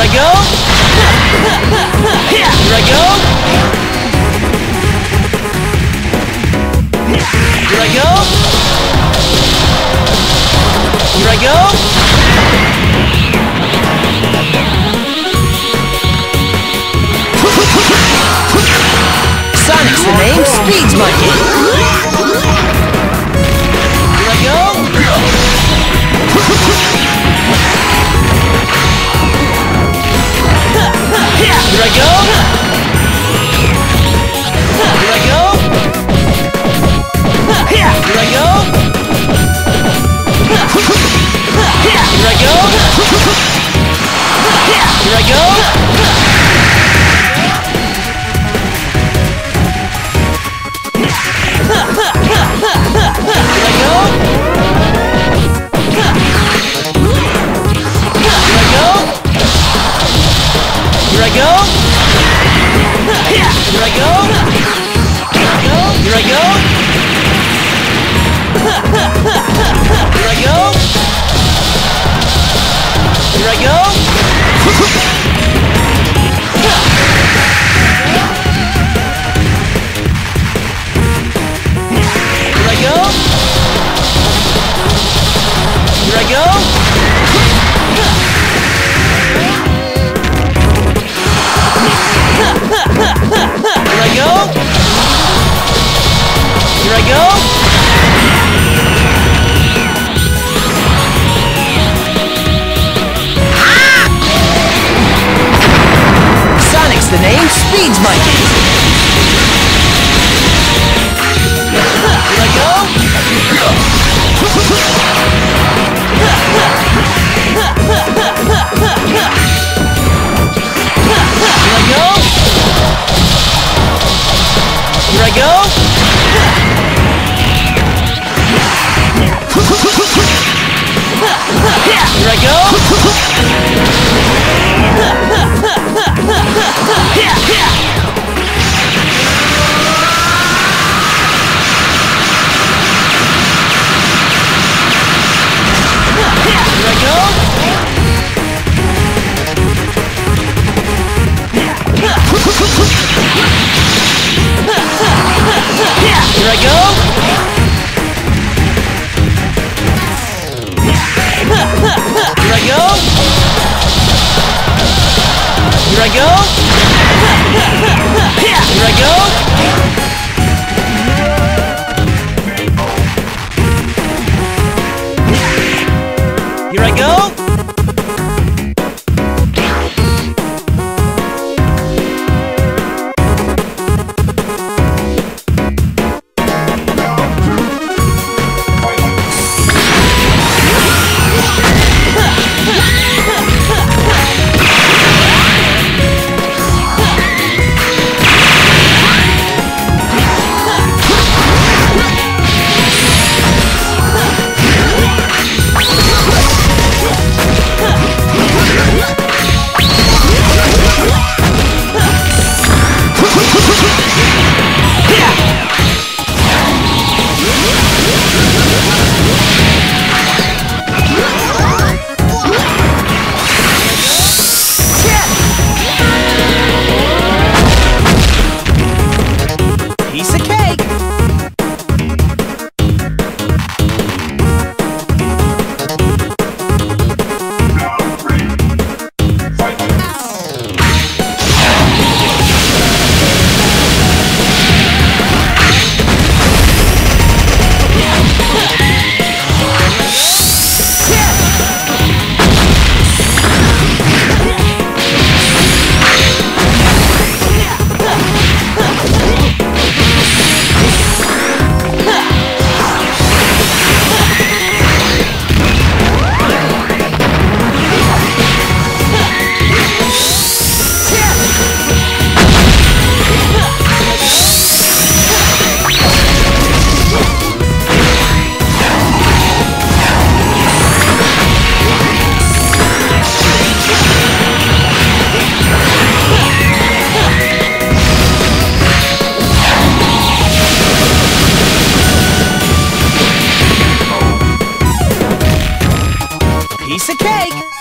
go. Here I go. Here I go. Here I go. Sonic's the name, Speed's my game. Here I go. Here I go. Here I go. Here I go. Here I go. Here I go. Here I go. Here I go. Here I go. Here I go. Here I go. Here I go. Here I go. Here I go. Here I go. Here I go. Sonic's the name, Speed's my game. Here I go. Here I go. Here I go. Here I go. Here I go. Here I go. Here I go. Here I go. Here I go. Here I go. piece of cake.